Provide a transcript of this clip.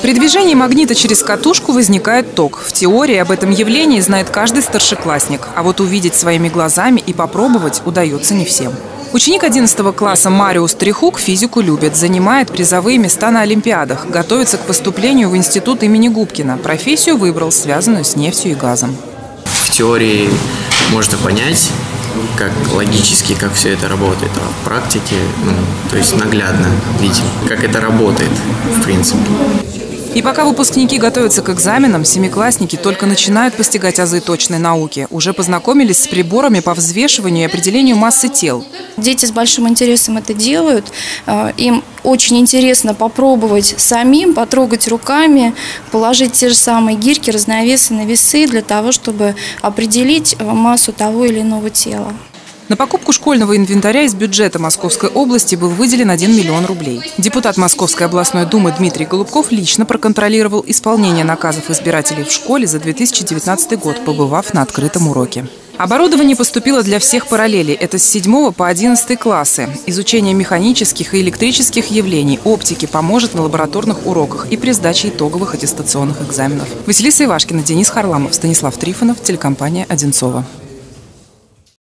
При движении магнита через катушку возникает ток. В теории об этом явлении знает каждый старшеклассник. А вот увидеть своими глазами и попробовать удается не всем. Ученик 11 класса Мариус Трихук физику любит, занимает призовые места на олимпиадах, готовится к поступлению в институт имени Губкина. Профессию выбрал, связанную с нефтью и газом. В теории можно понять, как логически, как все это работает, а в практике, то есть наглядно видим, как это работает, в принципе. И пока выпускники готовятся к экзаменам, семиклассники только начинают постигать азы точной науки. Уже познакомились с приборами по взвешиванию и определению массы тел. Дети с большим интересом это делают. Им очень интересно попробовать самим, потрогать руками, положить те же самые гирьки, разновесы на весы для того, чтобы определить массу того или иного тела. На покупку школьного инвентаря из бюджета Московской области был выделен 1 миллион рублей. Депутат Московской областной думы Дмитрий Голубков лично проконтролировал исполнение наказов избирателей в школе за 2019 год, побывав на открытом уроке. Оборудование поступило для всех параллелей. Это с 7 по 11 классы. Изучение механических и электрических явлений, оптики поможет на лабораторных уроках и при сдаче итоговых аттестационных экзаменов. Василиса Ивашкина, Денис Харламов, Станислав Трифонов, телекомпания «Одинцово».